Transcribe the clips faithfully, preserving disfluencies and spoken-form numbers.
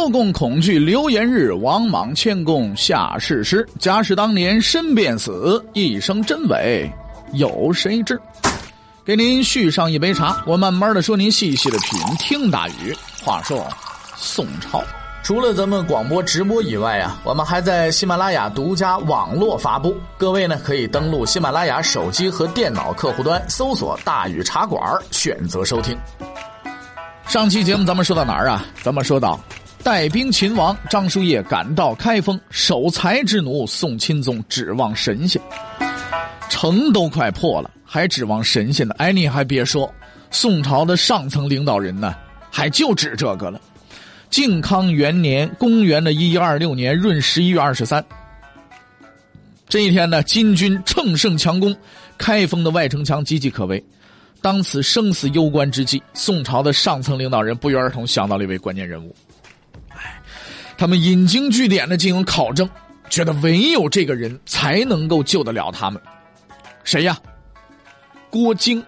周公恐惧流言日，王莽谦恭下士师。假使当年身便死，一生真伪有谁知？给您续上一杯茶，我慢慢的说，您细细的品。听大禹。话说宋朝， 除了咱们广播直播以外啊，我们还在喜马拉雅独家网络发布。各位呢，可以登录喜马拉雅手机和电脑客户端，搜索大禹茶馆，选择收听。 上期节目咱们说到哪儿啊？咱们说到带兵秦王张叔夜赶到开封，守财之奴宋钦宗指望神仙，城都快破了，还指望神仙呢？哎，你还别说，宋朝的上层领导人呢，还就指这个了。靖康元年，公元的一一二六年闰十一月二十三，这一天呢，金军乘胜强攻，开封的外城墙岌岌可危。当此生死攸关之际，宋朝的上层领导人不约而同想到了一位关键人物。哎，他们引经据典的进行考证，觉得唯有这个人才能够救得了他们。谁呀？郭京。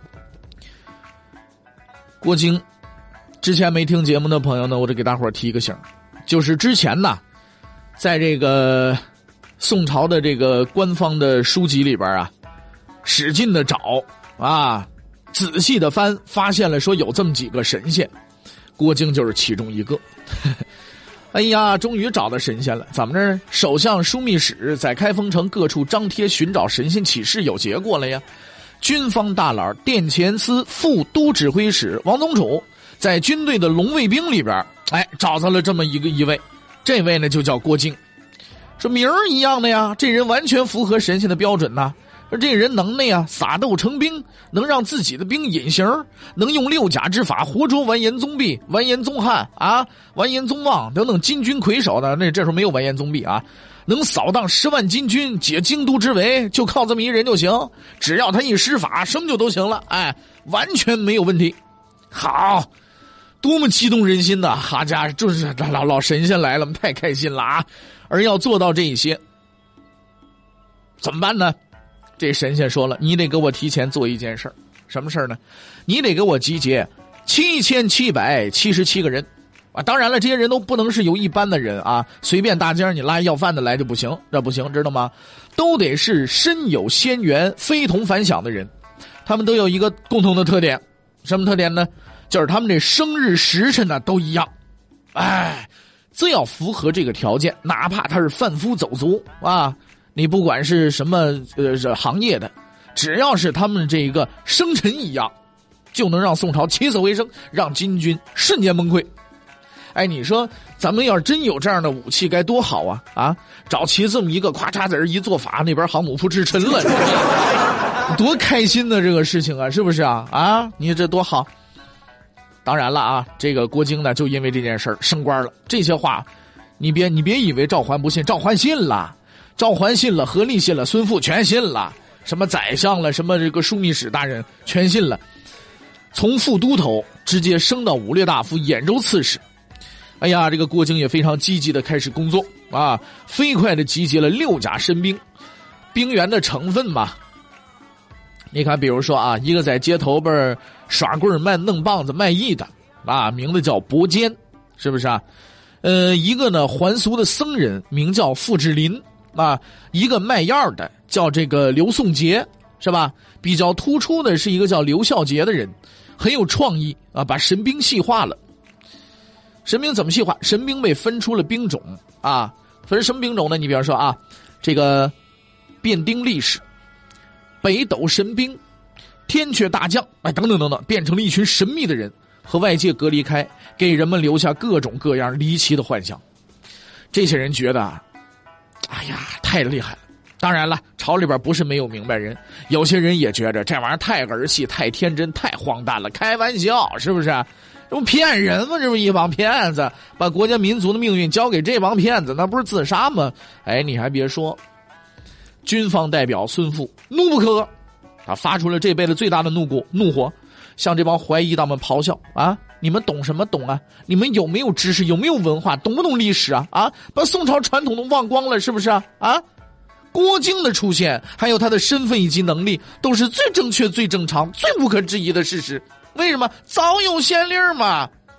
郭京，之前没听节目的朋友呢，我就给大伙儿提个醒，就是之前呢，在这个宋朝的这个官方的书籍里边啊，使劲的找啊，仔细的翻，发现了说有这么几个神仙，郭京就是其中一个。哎呀，终于找到神仙了！怎么着？首相枢密使在开封城各处张贴寻找神仙启事，有结果了呀。军方大佬殿前司副都指挥使王宗楚在军队的龙卫兵里边，哎，找到了这么一个一位，这位呢就叫郭京。说名儿一样的呀，这人完全符合神仙的标准呐。而这人能耐呀，撒豆成兵，能让自己的兵隐形，能用六甲之法活捉完颜宗弼、完颜宗翰啊、完颜宗望等等金军魁首的。那这时候没有完颜宗弼啊，能扫荡十万金军，解京都之围，就靠这么一人就行。只要他一施法，什么就都行了。哎，完全没有问题。好，多么激动人心呐！哈家就是老老神仙来了，太开心了啊！而要做到这一些，怎么办呢？这神仙说了，你得给我提前做一件事儿。什么事儿呢？你得给我集结七千七百七十七个人啊！当然了，这些人都不能是由一般的人啊，随便大街上你拉要饭的来就不行，这不行，知道吗？都得是身有仙缘、非同凡响的人。他们都有一个共同的特点，什么特点呢？就是他们这生日时辰呢都一样。哎，只要符合这个条件，哪怕他是贩夫走卒啊，你不管是什么呃行业的，只要是他们这个生辰一样，就能让宋朝起死回生，让金军瞬间崩溃。哎，你说咱们要是真有这样的武器该多好啊！啊，找齐这么一个，咔嚓在这一做法，那边航母扑哧沉了，多开心的这个事情啊，是不是啊？啊，你这多好！当然了啊，这个郭京呢，就因为这件事儿升官了。这些话，你别你别以为赵桓不信，赵桓信了。赵桓信了，何力信了，孙富全信了，什么宰相了，什么这个枢密使大人全信了，从副都头直接升到武略大夫、兖州刺史。哎呀，这个郭京也非常积极的开始工作啊，飞快的集结了六甲神兵，兵员的成分嘛，你看，比如说啊，一个在街头边耍棍卖弄棒子卖艺的啊，名字叫伯坚，是不是啊？呃，一个呢还俗的僧人，名叫傅志林。啊，一个卖药的叫这个刘颂杰，是吧？比较突出的是一个叫刘孝杰的人，很有创意啊，把神兵细化了。神兵怎么细化？神兵被分出了兵种啊，分什么兵种呢？你比方说啊，这个变丁力士、北斗神兵、天阙大将，哎，等等等等，变成了一群神秘的人，和外界隔离开，给人们留下各种各样离奇的幻想。这些人觉得啊，哎呀，太厉害了！当然了，朝里边不是没有明白人，有些人也觉着这玩意儿太儿戏、太天真、太荒诞了，开玩笑，是不是？这不骗人吗？这不一帮骗子，把国家民族的命运交给这帮骗子，那不是自杀吗？哎，你还别说，军方代表孙富怒不可遏，他发出了这辈子最大的怒火，怒火向这帮怀疑党们咆哮啊！你们懂什么懂啊？你们有没有知识？有没有文化？懂不懂历史啊？啊，把宋朝传统都忘光了，是不是啊？啊，郭京的出现，还有他的身份以及能力，都是最正确、最正常、最无可置疑的事实。为什么？早有先例嘛。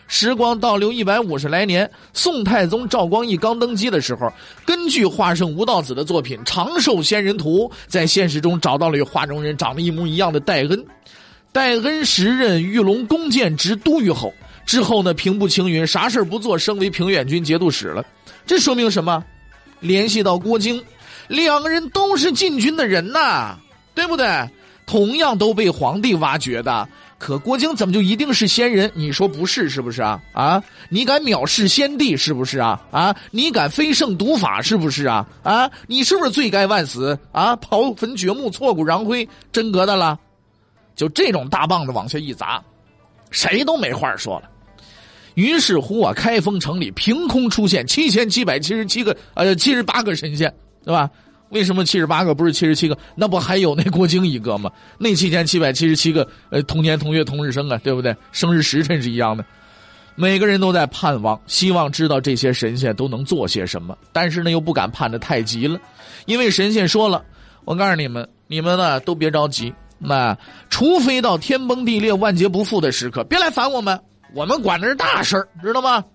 时光倒流一百五十来年，宋太宗赵光义刚登基的时候，根据画圣吴道子的作品《长寿仙人图》，在现实中找到了与画中人长得一模一样的戴恩。戴恩时任玉龙弓箭直都虞候，之后呢平步青云，啥事不做，升为平远军节度使了。这说明什么？联系到郭京，两个人都是禁军的人呐，对不对？同样都被皇帝挖掘的，可郭京怎么就一定是仙人？你说不是是不是啊？啊，你敢藐视先帝是不是啊？啊，你敢飞圣毒法是不是啊？啊，你是不是罪该万死啊？刨坟掘墓，挫骨扬灰，真格的了。就这种大棒子往下一砸，谁都没话说了。于是乎啊，开封城里凭空出现七千七百七十七个呃七十八个神仙，对吧？为什么七十八个不是七十七个？那不还有那郭京一个吗？那七千七百七十七个呃同年同月同日生啊，对不对？生日时辰是一样的。每个人都在盼望，希望知道这些神仙都能做些什么，但是呢又不敢盼得太急了，因为神仙说了，我告诉你们，你们呢都别着急，那除非到天崩地裂、万劫不复的时刻，别来烦我们，我们管的是大事儿，知道吗？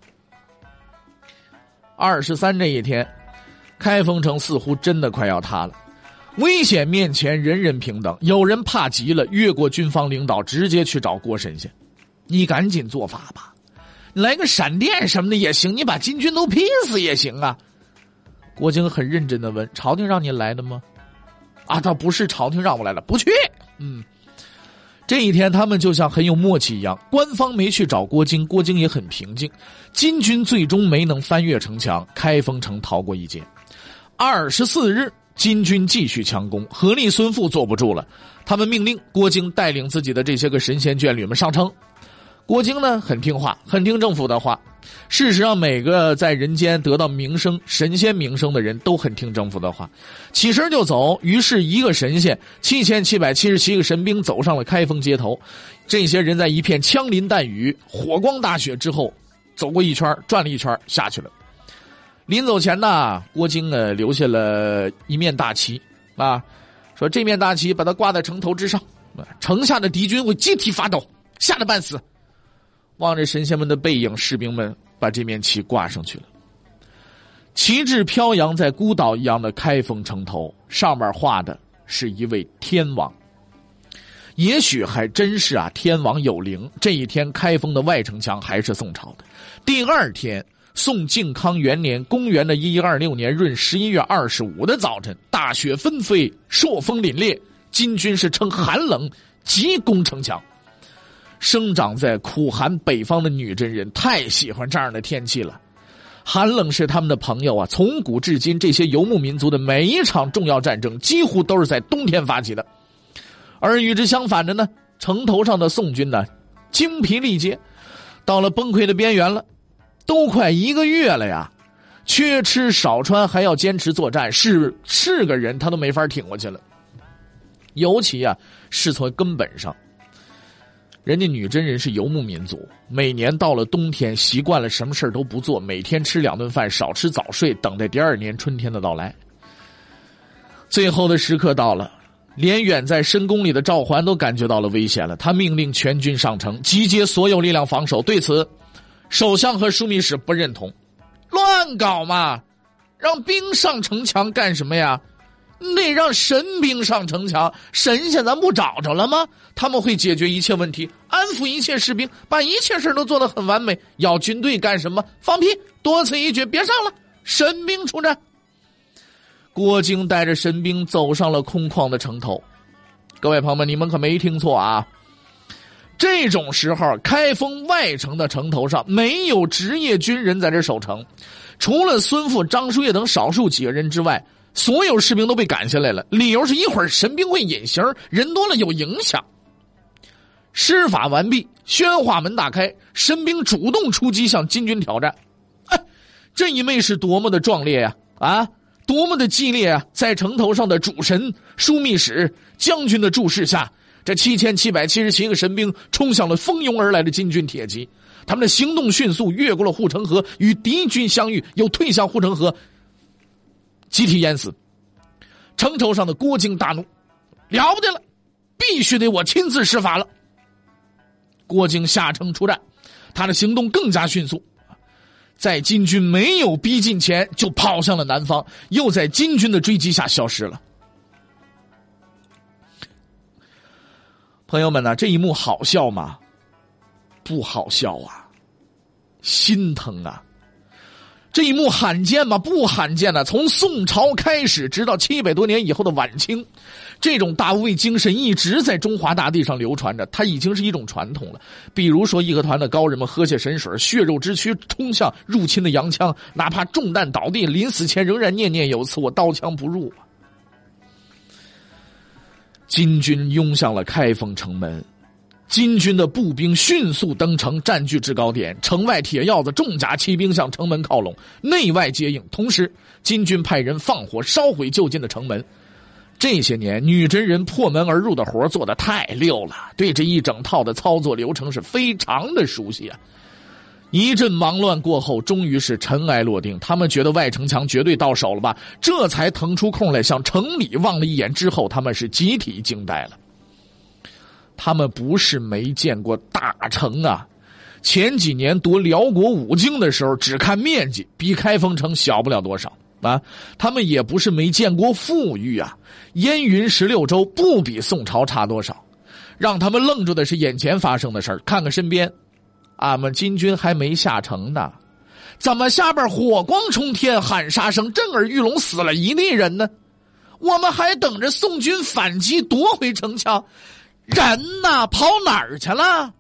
二十三这一天，开封城似乎真的快要塌了，危险面前人人平等，有人怕极了，越过军方领导直接去找郭神仙，你赶紧做法吧，你来个闪电什么的也行，你把金军都劈死也行啊。郭京很认真地问，朝廷让您来的吗？啊，倒不是朝廷让我来了，不去。嗯，这一天他们就像很有默契一样，官方没去找郭京，郭京也很平静，金军最终没能翻越城墙，开封城逃过一劫。二十四日，金军继续强攻，何立孙富坐不住了，他们命令郭京带领自己的这些个神仙眷侣们上城。郭京呢很听话，很听政府的话。事实上，每个在人间得到名声、神仙名声的人都很听政府的话，起身就走。于是一个神仙，七千七百七十七个神兵走上了开封街头。这些人在一片枪林弹雨、火光大雪之后，走过一圈，转了一圈，下去了。临走前呢，郭京呢留下了一面大旗啊，说这面大旗把它挂在城头之上，城下的敌军会集体发抖，吓得半死。望着神仙们的背影，士兵们把这面旗挂上去了。旗帜飘扬在孤岛一样的开封城头，上面画的是一位天王。也许还真是啊，天王有灵。这一天，开封的外城墙还是宋朝的。第二天，宋靖康元年，公元的一一二六年闰十一月二十五的早晨，大雪纷飞，朔风凛冽，金军是趁寒冷急攻城墙。生长在苦寒北方的女真人太喜欢这样的天气了，寒冷是他们的朋友啊！从古至今，这些游牧民族的每一场重要战争几乎都是在冬天发起的。而与之相反的呢，城头上的宋军呢，精疲力竭，到了崩溃的边缘了，都快一个月了呀，缺吃少穿还要坚持作战，是是个人他都没法挺过去了。尤其啊，是从根本上。人家女真人是游牧民族，每年到了冬天习惯了什么事都不做，每天吃两顿饭，少吃早睡，等待第二年春天的到来。最后的时刻到了，连远在深宫里的赵桓都感觉到了危险了，他命令全军上城，集结所有力量防守。对此，首相和枢密使不认同，乱搞嘛，让兵上城墙干什么呀？你得让神兵上城墙，神仙咱不找着了吗？他们会解决一切问题，安抚一切士兵，把一切事都做得很完美。要军队干什么？放屁！多此一举，别上了，神兵出战。郭京带着神兵走上了空旷的城头。各位朋友们，你们可没听错啊！这种时候，开封外城的城头上没有职业军人在这守城，除了孙富、张叔夜等少数几个人之外，所有士兵都被赶下来了，理由是一会儿神兵会隐形，人多了有影响。施法完毕，宣化门打开，神兵主动出击向金军挑战。哎，这一幕是多么的壮烈呀！啊，多么的激烈啊！在城头上的主神、枢密使、将军的注视下，这七千七百七十七个神兵冲向了蜂拥而来的金军铁骑。他们的行动迅速，越过了护城河，与敌军相遇，又退向护城河，集体淹死。城头上的郭京大怒，了不得了，必须得我亲自施法了。郭京下城出战， 他的行动更加迅速，在金军没有逼近前就跑向了南方，又在金军的追击下消失了。朋友们呢、啊，这一幕好笑吗？不好笑啊，心疼啊。这一幕罕见吗？不罕见啊。从宋朝开始，直到七百多年以后的晚清，这种大无畏精神一直在中华大地上流传着，它已经是一种传统了。比如说义和团的高人们喝下神水，血肉之躯冲向入侵的洋枪，哪怕中弹倒地，临死前仍然念念有词，我刀枪不入啊。金军拥向了开封城门，金军的步兵迅速登城，占据制高点，城外铁鹞子重甲骑兵向城门靠拢，内外接应。同时金军派人放火烧毁就近的城门。这些年女真人破门而入的活做得太溜了，对这一整套的操作流程是非常的熟悉啊。一阵忙乱过后，终于是尘埃落定，他们觉得外城墙绝对到手了吧，这才腾出空来向城里望了一眼。之后他们是集体惊呆了，他们不是没见过大城啊，前几年夺辽国五京的时候，只看面积比开封城小不了多少啊。他们也不是没见过富裕啊，燕云十六州不比宋朝差多少。让他们愣住的是眼前发生的事儿，看看身边，俺们金军还没下城呢，怎么下边火光冲天，喊杀声震耳欲聋，死了一地人呢？我们还等着宋军反击夺回城墙，人呐跑哪儿去了？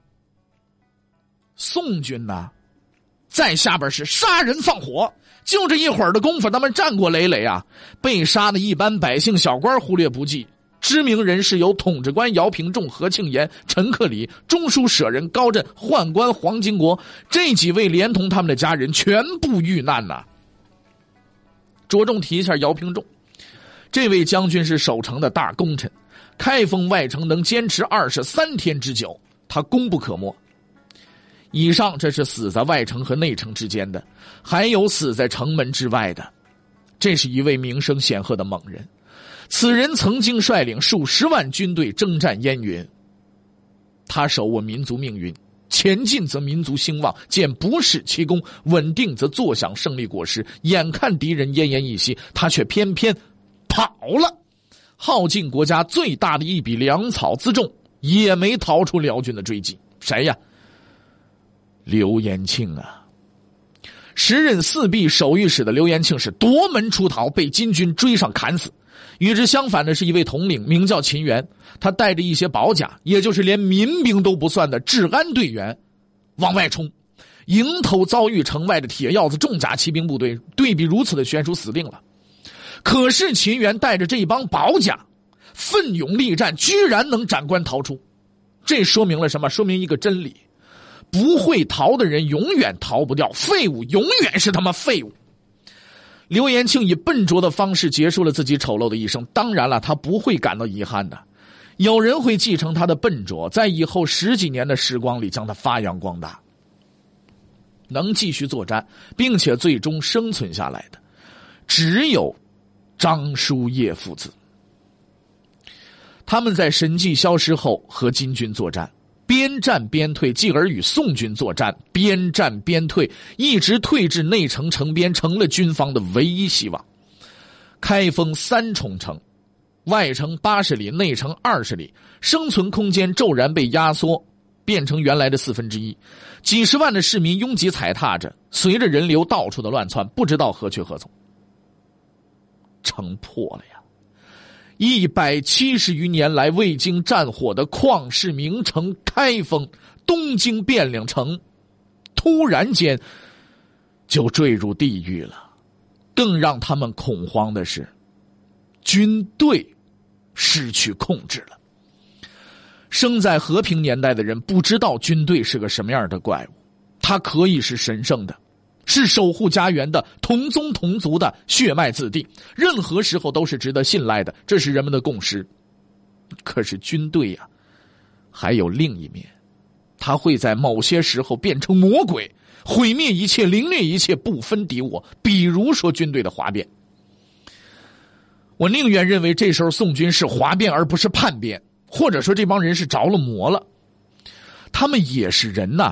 宋军呐在下边是杀人放火，就这一会儿的功夫，他们战果累累啊，被杀的一般百姓小官忽略不计，知名人士有统治官姚平仲、何庆炎、陈克礼、中书舍人高震、宦官黄金国，这几位连同他们的家人全部遇难呐、啊。着重提一下姚平仲，这位将军是守城的大功臣，开封外城能坚持二十三天之久，他功不可没。以上这是死在外城和内城之间的，还有死在城门之外的，这是一位名声显赫的猛人。此人曾经率领数十万军队征战燕云，他手握民族命运，前进则民族兴旺，见不世奇功，稳定则坐享胜利果实。眼看敌人奄奄一息，他却偏偏跑了，耗尽国家最大的一笔粮草辎重，也没逃出辽军的追击。谁呀？刘延庆啊！时任四弼守御史的刘延庆是夺门出逃，被金军追上砍死。与之相反的是一位统领，名叫秦元，他带着一些保甲，也就是连民兵都不算的治安队员往外冲，迎头遭遇城外的铁鹞子重甲骑兵部队，对比如此的悬殊，死定了。可是秦元带着这一帮保甲奋勇力战，居然能斩关逃出。这说明了什么？说明一个真理，不会逃的人永远逃不掉，废物永远是他妈废物。刘延庆以笨拙的方式结束了自己丑陋的一生，当然了，他不会感到遗憾的。有人会继承他的笨拙，在以后十几年的时光里将他发扬光大。能继续作战并且最终生存下来的，只有张叔夜父子。他们在神迹消失后和金军作战，边战边退，继而与宋军作战，边战边退，一直退至内城城边，成了军方的唯一希望。开封三重城，外城八十里，内城二十里，生存空间骤然被压缩，变成原来的四分之一。几十万的市民拥挤踩踏着，随着人流到处的乱窜，不知道何去何从。城破了呀！一百七十余年来未经战火的旷世名城开封，东京汴梁城，突然间就坠入地狱了。更让他们恐慌的是，军队失去控制了。生在和平年代的人不知道军队是个什么样的怪物，它可以是神圣的，是守护家园的同宗同族的血脉子弟，任何时候都是值得信赖的，这是人们的共识。可是军队呀、啊，还有另一面，它会在某些时候变成魔鬼，毁灭一切，凌虐一切，不分敌我。比如说军队的哗变，我宁愿认为这时候宋军是哗变而不是叛变，或者说这帮人是着了魔了。他们也是人呐、啊，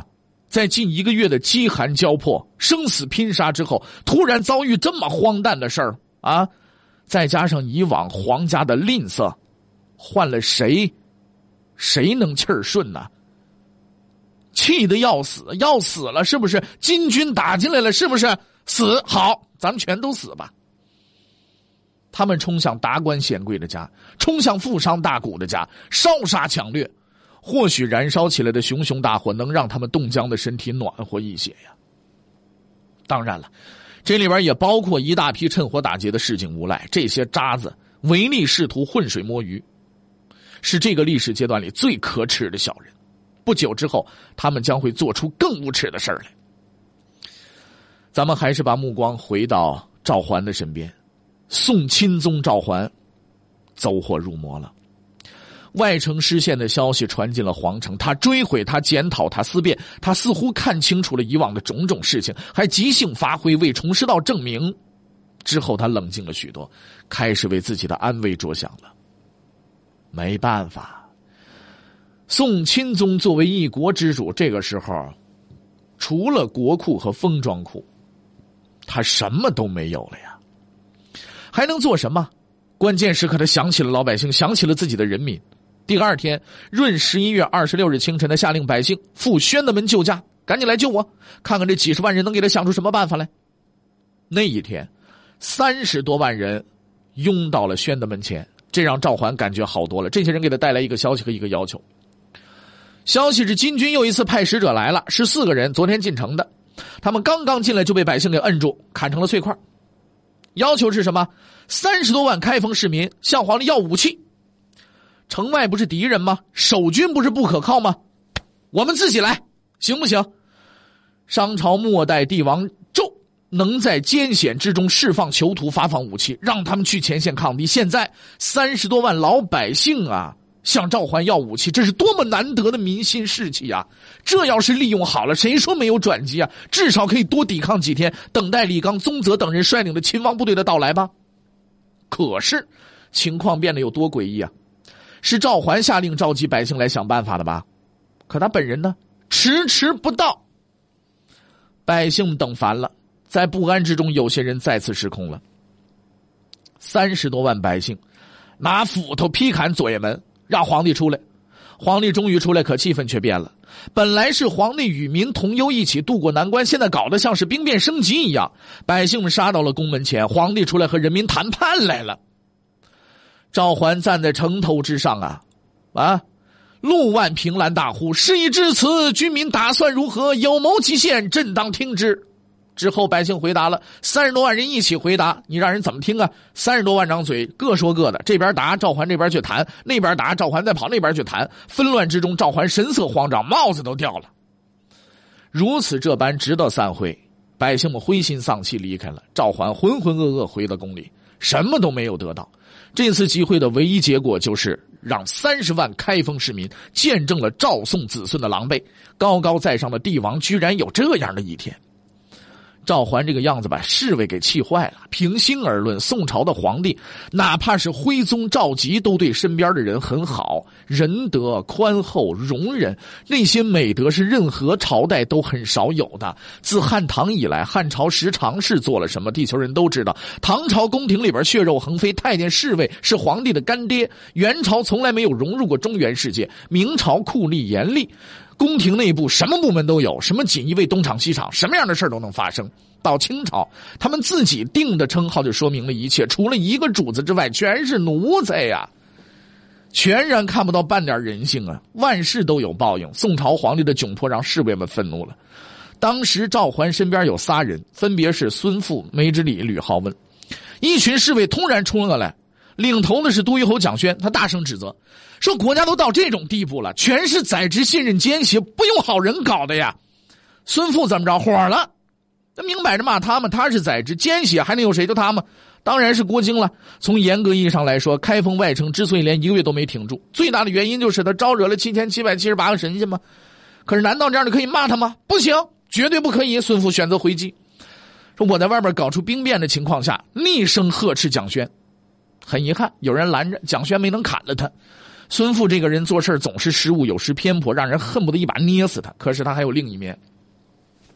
在近一个月的饥寒交迫、生死拼杀之后，突然遭遇这么荒诞的事儿啊！再加上以往皇家的吝啬，换了谁，谁能气儿顺呢？气得要死，要死了，是不是？金军打进来了，是不是？死好，咱们全都死吧。他们冲向达官显贵的家，冲向富商大贾的家，烧杀抢掠。或许燃烧起来的熊熊大火能让他们冻僵的身体暖和一些呀。当然了，这里边也包括一大批趁火打劫的市井无赖，这些渣子唯利是图、浑水摸鱼，是这个历史阶段里最可耻的小人。不久之后，他们将会做出更无耻的事儿来。咱们还是把目光回到赵桓的身边。宋钦宗赵桓走火入魔了，外城失陷的消息传进了皇城，他追悔，他检讨，他思辨，他似乎看清楚了以往的种种事情，还即兴发挥，为崇师道证明。之后他冷静了许多，开始为自己的安危着想了。没办法，宋钦宗作为一国之主，这个时候除了国库和封装库，他什么都没有了呀，还能做什么？关键时刻他想起了老百姓，想起了自己的人民。第二天，闰十一月二十六日清晨，他下令百姓赴宣德门救驾，赶紧来救我，看看这几十万人能给他想出什么办法来。那一天，三十多万人拥到了宣德门前，这让赵桓感觉好多了。这些人给他带来一个消息和一个要求。消息是金军又一次派使者来了，是四个人，昨天进城的。他们刚刚进来就被百姓给摁住，砍成了碎块。要求是什么？三十多万开封市民向皇帝要武器。城外不是敌人吗？守军不是不可靠吗？我们自己来，行不行？商朝末代帝王纣能在艰险之中释放囚徒，发放武器，让他们去前线抗敌。现在三十多万老百姓啊，向赵桓要武器，这是多么难得的民心士气啊！这要是利用好了，谁说没有转机啊？至少可以多抵抗几天，等待李纲、宗泽等人率领的秦王部队的到来吧。可是情况变得有多诡异啊！是赵桓下令召集百姓来想办法的吧？可他本人呢，迟迟不到。百姓等烦了，在不安之中，有些人再次失控了。三十多万百姓拿斧头劈砍左卫门，让皇帝出来。皇帝终于出来，可气氛却变了。本来是皇帝与民同忧一起渡过难关，现在搞得像是兵变升级一样。百姓们杀到了宫门前，皇帝出来和人民谈判来了。赵桓站在城头之上啊，啊，陆万凭栏大呼：“事已至此，军民打算如何？有谋其限，朕当听之。”之后百姓回答了，三十多万人一起回答，你让人怎么听啊？三十多万张嘴，各说各的，这边答赵桓这边去谈，那边答赵桓再跑那边去谈，纷乱之中，赵桓神色慌张，帽子都掉了。如此这般，直到散会，百姓们灰心丧气离开了，赵桓浑浑噩噩回到宫里，什么都没有得到。这次集会的唯一结果就是让三十万开封市民见证了赵宋子孙的狼狈，高高在上的帝王居然有这样的一天。赵桓这个样子把侍卫给气坏了。平心而论，宋朝的皇帝哪怕是徽宗赵佶都对身边的人很好，仁德、宽厚、容忍，那些美德是任何朝代都很少有的。自汉唐以来，汉朝十常侍做了什么，地球人都知道。唐朝宫廷里边血肉横飞，太监侍卫是皇帝的干爹。元朝从来没有融入过中原世界，明朝酷吏严厉，宫廷内部什么部门都有，什么锦衣卫东厂西厂，什么样的事都能发生。到清朝，他们自己定的称号就说明了一切，除了一个主子之外，全是奴才呀，全然看不到半点人性啊！万事都有报应。宋朝皇帝的窘迫让侍卫们愤怒了。当时赵桓身边有仨人，分别是孙富、梅之礼、吕浩温。一群侍卫突然冲了来，领头的是都虞侯蒋宣，他大声指责说：“国家都到这种地步了，全是宰执信任奸邪，不用好人搞的呀！”孙富怎么着火了？那明摆着骂他们，他是宰执奸邪，还能有谁？就他们，当然是郭京了。从严格意义上来说，开封外城之所以连一个月都没挺住，最大的原因就是他招惹了七千七百七十八个神仙嘛。可是难道这样就可以骂他吗？不行，绝对不可以。孙富选择回击，说我在外边搞出兵变的情况下，厉声呵斥蒋宣。很遗憾，有人拦着，蒋宣没能砍了他。孙富这个人做事总是失误，有时偏颇，让人恨不得一把捏死他。可是他还有另一面，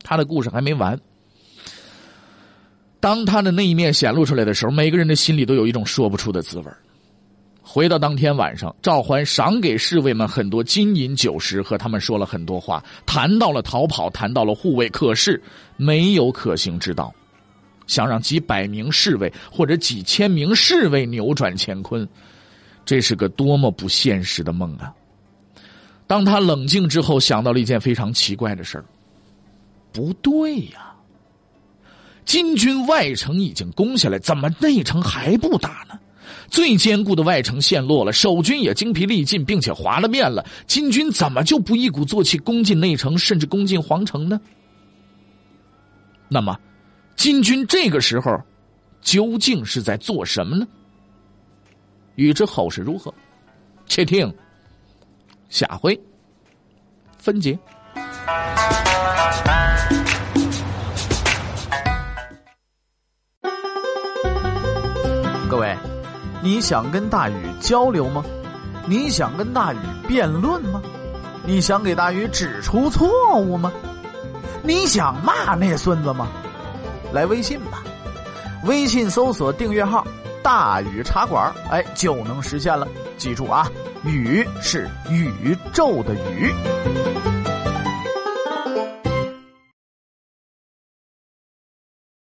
他的故事还没完。当他的那一面显露出来的时候，每个人的心里都有一种说不出的滋味。回到当天晚上，赵桓赏给侍卫们很多金银酒食，和他们说了很多话，谈到了逃跑，谈到了护卫，可是没有可行之道。想让几百名侍卫或者几千名侍卫扭转乾坤，这是个多么不现实的梦啊！当他冷静之后，想到了一件非常奇怪的事儿。不对呀，金军外城已经攻下来，怎么内城还不打呢？最坚固的外城陷落了，守军也精疲力尽，并且滑了面了，金军怎么就不一鼓作气攻进内城，甚至攻进皇城呢？那么金军这个时候究竟是在做什么呢？欲知后事如何，且听下回分解。 各位，你想跟大禹交流吗？你想跟大禹辩论吗？你想给大禹指出错误吗？你想骂那孙子吗？来微信吧，微信搜索订阅号大禹茶馆，哎，就能实现了。记住啊，禹是宇宙的宇。